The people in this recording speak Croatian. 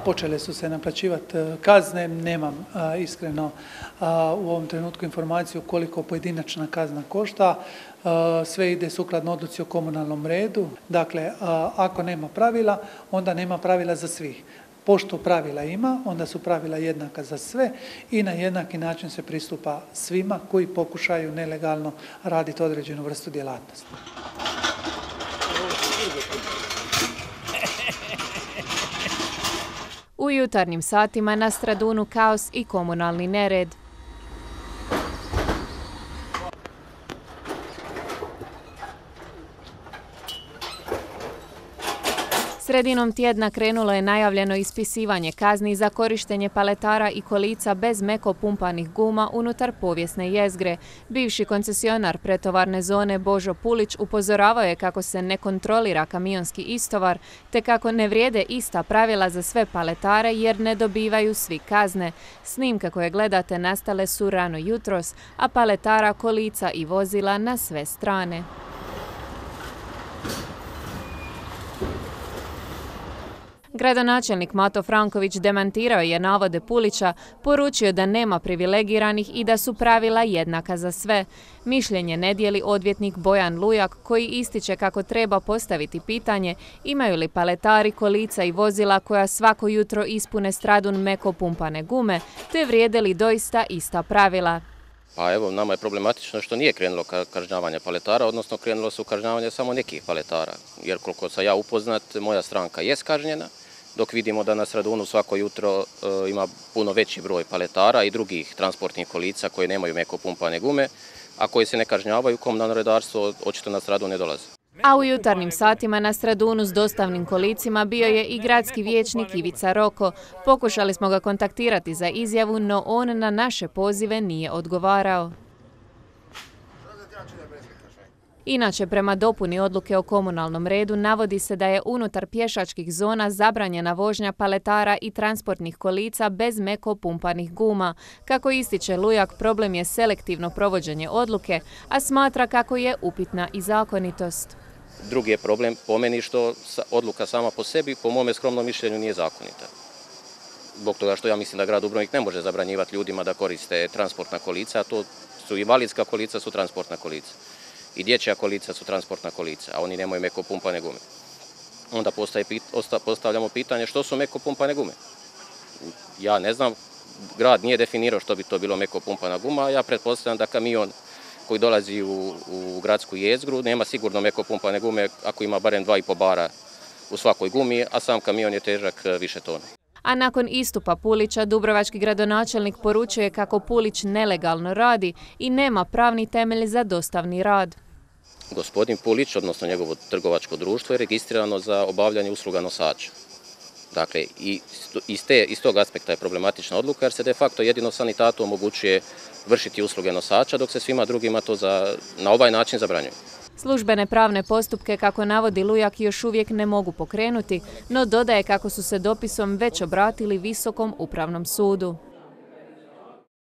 počele su se naplaćivati kazne. Nemam iskreno u ovom trenutku informaciju koliko pojedinačna kazna košta. Sve ide sukladno odluci o komunalnom redu. Dakle, ako nema pravila, onda nema pravila za svih. Pošto pravila ima, onda su pravila jednaka za sve i na jednaki način se pristupa svima koji pokušaju nelegalno raditi određenu vrstu djelatnosti. U jutarnjim satima na Stradunu kaos i komunalni nered. Sredinom tjedna krenulo je najavljeno ispisivanje kazni za korištenje paletara i kolica bez meko pumpanih guma unutar povijesne jezgre. Bivši koncesionar pretovarne zone Božo Pulić upozoravao je kako se ne kontrolira kamionski istovar, te kako ne vrijede ista pravila za sve paletare jer ne dobivaju svi kazne. Snimke koje gledate nastale su rano jutros, a paletara, kolica i vozila na sve strane. Gradonačelnik Mato Franković demantirao je navode Pulića, poručio da nema privilegiranih i da su pravila jednaka za sve. Mišljenje ne dijeli odvjetnik Bojan Lujak, koji ističe kako treba postaviti pitanje imaju li paletari, kolica i vozila koja svako jutro ispune Stradun meko pumpane gume, te vrijede li doista ista pravila. Pa evo, nama je problematično što nije krenulo kažnjavanje paletara, odnosno krenulo su kažnjavanje samo nekih paletara. Jer koliko sam ja upoznat, moja stranka jest kažnjena, dok vidimo da na Stradunu svako jutro ima puno veći broj paletara i drugih transportnih kolica koji nemaju meko pumpane gume, a koji se ne kažnjavaju, komunalno redarstvo očito na Stradun ne dolazi. A u jutarnjim satima na Stradunu s dostavnim kolicima bio je i gradski vijećnik Ivica Roko. Pokušali smo ga kontaktirati za izjavu, no on na naše pozive nije odgovarao. Inače, prema dopuni odluke o komunalnom redu, navodi se da je unutar pješačkih zona zabranjena vožnja paletara i transportnih kolica bez meko pumpanih guma. Kako ističe Lujak, problem je selektivno provođenje odluke, a smatra kako je upitna i zakonitost. Drugi je problem po meni što odluka sama po sebi, po mome skromnom mišljenju, nije zakonita. Zbog toga što ja mislim da grad Dubrovnik ne može zabranjivati ljudima da koriste transportna kolica, a to su invalidska kolica, su transportna kolica. I dječja kolica su transportna kolica, a oni nemaju meko pumpane gume. Onda postavljamo pitanje što su meko pumpane gume. Ja ne znam, grad nije definirao što bi to bilo meko pumpana guma, a ja pretpostavljam da kamion koji dolazi u gradsku jezgru nema sigurno meko pumpane gume ako ima barem 2,5 bara u svakoj gumi, a sam kamion je težak više tone. A nakon istupa Pulića, dubrovački gradonačelnik poručuje kako Pulić nelegalno radi i nema pravni temelj za dostavni rad. Gospodin Pulić, odnosno njegovo trgovačko društvo, je registrirano za obavljanje usluga nosača. Dakle, iz tog aspekta je problematična odluka jer se de facto jedino sanitatu omogućuje vršiti usluge nosača, dok se svima drugima to na ovaj način zabranjuje. Službene pravne postupke, kako navodi Lujak, još uvijek ne mogu pokrenuti, no dodaje kako su se dopisom već obratili Visokom upravnom sudu.